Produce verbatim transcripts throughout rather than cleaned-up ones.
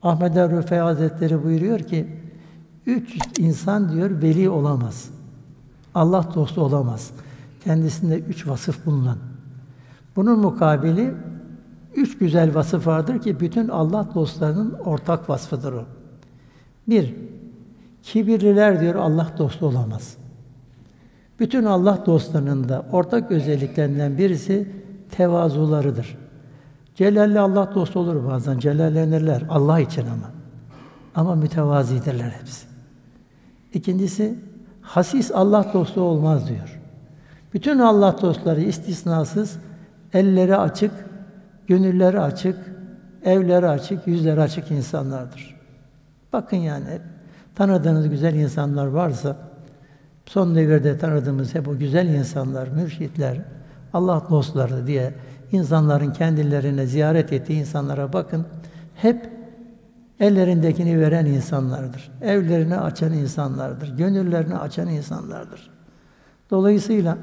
Ahmed Er-Rufai Hazretleri buyuruyor ki, üç insan diyor veli olamaz. Allah dostu olamaz. Kendisinde üç vasıf bulunan. Bunun mukabili üç güzel vasıf vardır ki bütün Allah dostlarının ortak vasfıdır o. Bir, kibirliler diyor Allah dostu olamaz. Bütün Allah dostlarının da ortak özelliklerinden birisi tevazularıdır. Celalli Allah dostu olur bazen, celallenirler Allah için ama. Ama mütevazidirler hepsi. İkincisi, hasis Allah dostu olmaz diyor. Bütün Allah dostları istisnasız elleri açık, gönülleri açık, evleri açık, yüzleri açık insanlardır. Bakın yani tanıdığınız güzel insanlar varsa, son devirde tanıdığımız hep o güzel insanlar, mürşitler, Allah dostları diye insanların kendilerine ziyaret ettiği insanlara bakın. Hep ellerindekini veren insanlardır. Evlerini açan insanlardır. Gönüllerini açan insanlardır. Dolayısıyla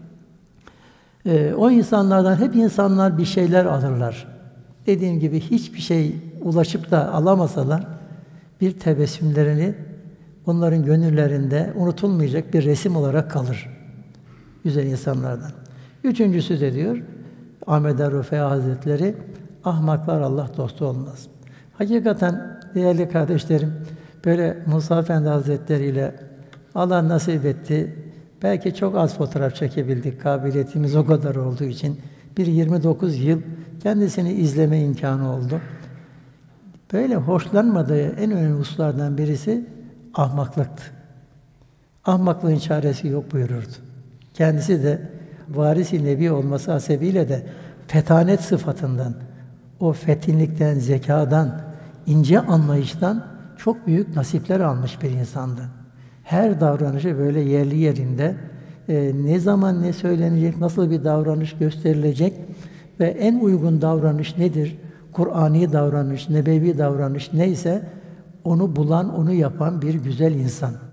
e, o insanlardan hep insanlar bir şeyler alırlar. Dediğim gibi hiçbir şey ulaşıp da alamasalar bir tebessümlerini onların gönüllerinde unutulmayacak bir resim olarak kalır. Güzel insanlardan. Üçüncüsü de diyor Ahmed Er-Rufai Hazretleri, ahmaklar Allah dostu olmaz. Hakikaten değerli kardeşlerim, böyle Musa Efendi Hazretleri ile Allah nasip etti. Belki çok az fotoğraf çekebildik, kabiliyetimiz o kadar olduğu için. Bir yirmi dokuz yıl kendisini izleme imkanı oldu. Böyle hoşlanmadığı en önemli hususlardan birisi ahmaklıktı. Ahmaklığın çaresi yok buyururdu. Kendisi de varis-i nebi olması hasebiyle de fetanet sıfatından, o fetinlikten, zekadan, ince anlayıştan çok büyük nasipler almış bir insandı. Her davranışı böyle yerli yerinde, e, ne zaman ne söylenecek, nasıl bir davranış gösterilecek ve en uygun davranış nedir? Kur'ani davranış, nebevi davranış neyse onu bulan, onu yapan bir güzel insan.